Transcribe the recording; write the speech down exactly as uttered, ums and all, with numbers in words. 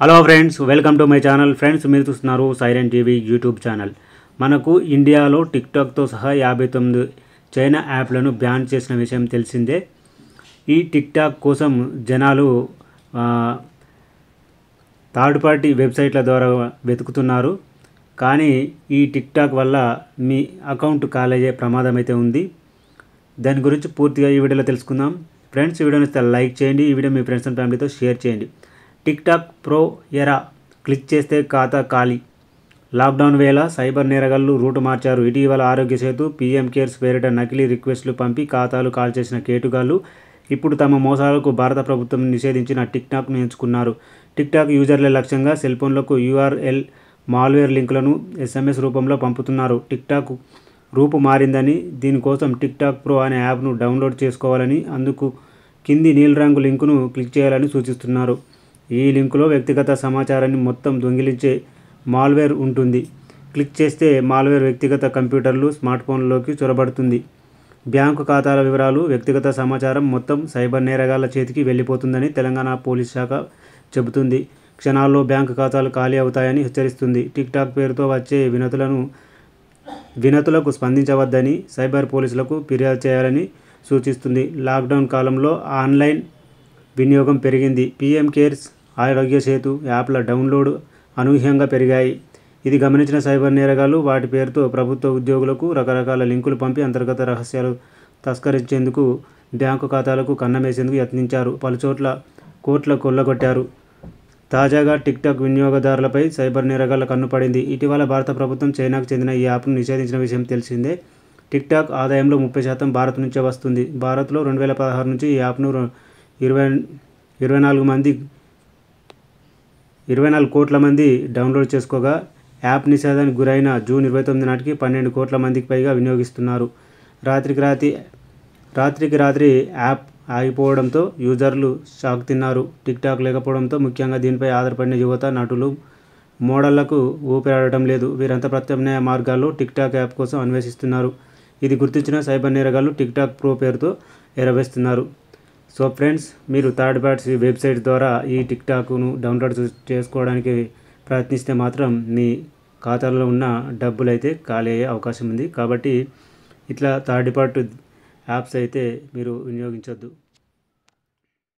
Hello friends, welcome to my channel. Friends, మీరు చూస్తున్నారు siren TV YouTube channel. మనకు ఇండియాలో టిక్టాక్తో సహా యాభై తొమ్మిది చైనా యాప్లను బ్యాన్ చేసిన విషయం తెలిసిందే. ఈ టిక్టాక్ కోసం జనాలు థర్డ్ పార్టీ వెబ్సైట్ల ద్వారా వెతుకుతున్నారు. కానీ ఈ టిక్టాక్ వల్ల మీ అకౌంట్ కాలయ్యే ప్రమాదం అయితే ఉంది. దాని గురించి పూర్తిగా ఈ వీడియోలో తెలుసుకుందాం. ఫ్రెండ్స్, ఈ వీడియోని లైక్ చేయండి. ఈ వీడియో మీ ఫ్రెండ్స్ అండ్ ఫ్యామిలీతో షేర్ చేయండి. టిక్టాక్ ప్రో ఎరా క్లిక్ చేస్తే ఖాతా ఖాళీ. లాక్డౌన్ వేళ సైబర్ నేరగాళ్లు రూటు మార్చారు. ఇటీవల ఆరోగ్య సేతు, పీఎం కేర్స్ పేరిట నకిలీ రిక్వెస్ట్లు పంపి ఖాతాలు కాల్ చేసిన కేటుగాళ్లు ఇప్పుడు తమ మోసాలకు భారత ప్రభుత్వం నిషేధించిన టిక్టాక్ను ఎంచుకున్నారు. టిక్టాక్ యూజర్ల లక్ష్యంగా సెల్ఫోన్లకు యూఆర్ఎల్ మాల్వేర్ లింకులను ఎస్ఎంఎస్ రూపంలో పంపుతున్నారు. టిక్టాక్ రూపు మారిందని, దీనికోసం టిక్టాక్ ప్రో అనే యాప్ను డౌన్లోడ్ చేసుకోవాలని, అందుకు కింది నీలిరంగు లింకును క్లిక్ చేయాలని సూచిస్తున్నారు. ఈ లింకులో వ్యక్తిగత సమాచారాన్ని మొత్తం దొంగిలించే మాల్వేర్ ఉంటుంది. క్లిక్ చేస్తే మాల్వేర్ వ్యక్తిగత కంప్యూటర్లు, స్మార్ట్ ఫోన్లలోకి చొరబడుతుంది. బ్యాంకు ఖాతాల వివరాలు, వ్యక్తిగత సమాచారం మొత్తం సైబర్ నేరగాళ్ల చేతికి వెళ్ళిపోతుందని తెలంగాణ పోలీస్ శాఖ చెబుతుంది. క్షణాల్లో బ్యాంకు ఖాతాలు ఖాళీ అవుతాయని హెచ్చరిస్తుంది. టిక్టాక్ పేరుతో వచ్చే వినతులను వినతులకు స్పందించవద్దని, సైబర్ పోలీసులకు ఫిర్యాదు చేయాలని సూచిస్తుంది. లాక్డౌన్ కాలంలో ఆన్లైన్ వినియోగం పెరిగింది. పీఎం కేర్స్, ఆరోగ్య సేతు యాప్ల డౌన్లోడ్ అనూహ్యంగా పెరిగాయి. ఇది గమనించిన సైబర్ నేరగాళ్లు వాటి పేరుతో ప్రభుత్వ ఉద్యోగులకు రకరకాల లింకులు పంపి అంతర్గత రహస్యాలు తస్కరించేందుకు, బ్యాంకు ఖాతాలకు కన్నమేసేందుకు యత్నించారు. పలుచోట్ల కోట్ల కొల్లగొట్టారు. తాజాగా టిక్టాక్ వినియోగదారులపై సైబర్ నేరగాళ్ల కన్ను పడింది. ఇటీవల భారత ప్రభుత్వం చైనాకు చెందిన ఈ యాప్ను నిషేధించిన విషయం తెలిసిందే. టిక్టాక్ ఆదాయంలో ముప్పై శాతం భారత్ నుంచే వస్తుంది. భారత్లో రెండు వేల పదహారు నుంచి ఈ యాప్ను ఇరవై ఇరవై నాలుగు మంది ఇరవై నాలుగు కోట్ల మంది డౌన్లోడ్ చేసుకోగా, యాప్ నిషేధానికి గురైన జూన్ ఇరవై తొమ్మిది నాటికి పన్నెండు కోట్ల మందికి పైగా వినియోగిస్తున్నారు. రాత్రికి రాత్రి రాత్రికి రాత్రి యాప్ ఆగిపోవడంతో యూజర్లు షాక్ తిన్నారు. టిక్టాక్ లేకపోవడంతో ముఖ్యంగా దీనిపై ఆధారపడిన యువత, నటులు, మోడళ్లకు ఊపిరాడటం లేదు. వీరంతా ప్రత్యామ్నాయ మార్గాల్లో టిక్టాక్ యాప్ కోసం అన్వేషిస్తున్నారు. ఇది గుర్తించిన సైబర్ నేరగాళ్లు టిక్టాక్ ప్రో పేరుతో ఎరవేస్తున్నారు. సో ఫ్రెండ్స్, మీరు థర్డ్ పార్టీ వెబ్సైట్ ద్వారా ఈ టిక్టాక్ను డౌన్లోడ్ చేసుకోవడానికి ప్రయత్నిస్తే మాత్రం మీ ఖాతాలో ఉన్న డబ్బులు అయితే ఖాళీ అయ్యే అవకాశం ఉంది. కాబట్టి ఇట్లా థర్డ్ పార్టీ యాప్స్ అయితే మీరు వినియోగించొద్దు.